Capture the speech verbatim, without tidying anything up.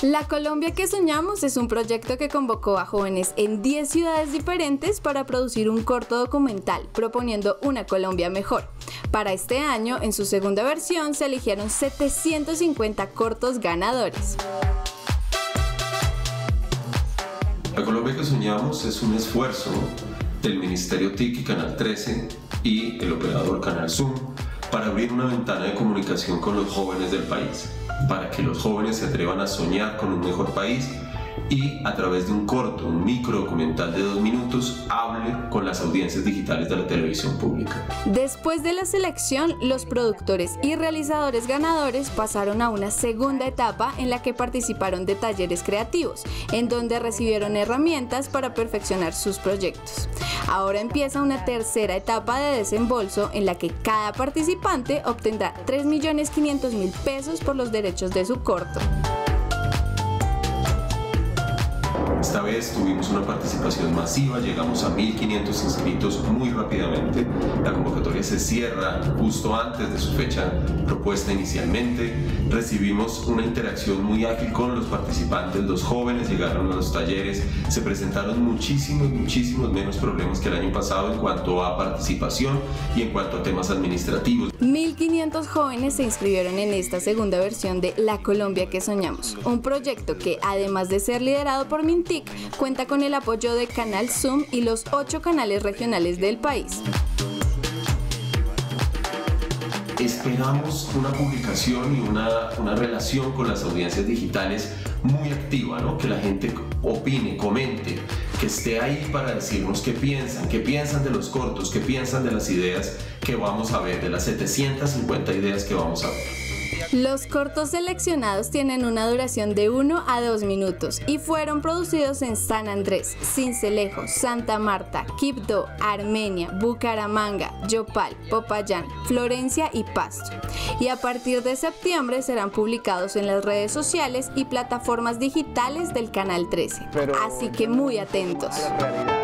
La Colombia que soñamos es un proyecto que convocó a jóvenes en diez ciudades diferentes para producir un corto documental proponiendo una Colombia mejor. Para este año, en su segunda versión, se eligieron setecientos cincuenta cortos ganadores. La Colombia que soñamos es un esfuerzo del Ministerio T I C y Canal trece y el operador Canal Zoom para abrir una ventana de comunicación con los jóvenes del país, para que los jóvenes se atrevan a soñar con un mejor país y a través de un corto, un micro documental de dos minutos, hable con las audiencias digitales de la televisión pública. Después de la selección, los productores y realizadores ganadores pasaron a una segunda etapa en la que participaron de talleres creativos, en donde recibieron herramientas para perfeccionar sus proyectos. Ahora empieza una tercera etapa de desembolso en la que cada participante obtendrá tres millones quinientos mil pesos por los derechos de su corto. Esta vez tuvimos una participación masiva, llegamos a mil quinientos inscritos muy rápidamente. La convocatoria se cierra justo antes de su fecha propuesta inicialmente. Recibimos una interacción muy ágil con los participantes, los jóvenes llegaron a los talleres, se presentaron muchísimos, muchísimos menos problemas que el año pasado en cuanto a participación y en cuanto a temas administrativos. mil quinientos jóvenes se inscribieron en esta segunda versión de La Colombia que soñamos, un proyecto que, además de ser liderado por Mintic, cuenta con el apoyo de Canal Zoom y los ocho canales regionales del país. Esperamos una publicación y una, una relación con las audiencias digitales muy activa, ¿no? Que la gente opine, comente, que esté ahí para decirnos qué piensan, qué piensan de los cortos, qué piensan de las ideas que vamos a ver, de las setecientas cincuenta ideas que vamos a ver. Los cortos seleccionados tienen una duración de uno a dos minutos y fueron producidos en San Andrés, Sincelejo, Santa Marta, Quibdó, Armenia, Bucaramanga, Yopal, Popayán, Florencia y Pasto. Y a partir de septiembre serán publicados en las redes sociales y plataformas digitales del Canal trece. Así que muy atentos.